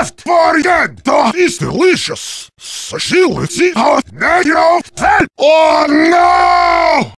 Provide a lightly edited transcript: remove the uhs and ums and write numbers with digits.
left for again. Is delicious. Sushi, let's eat hot. Oh no!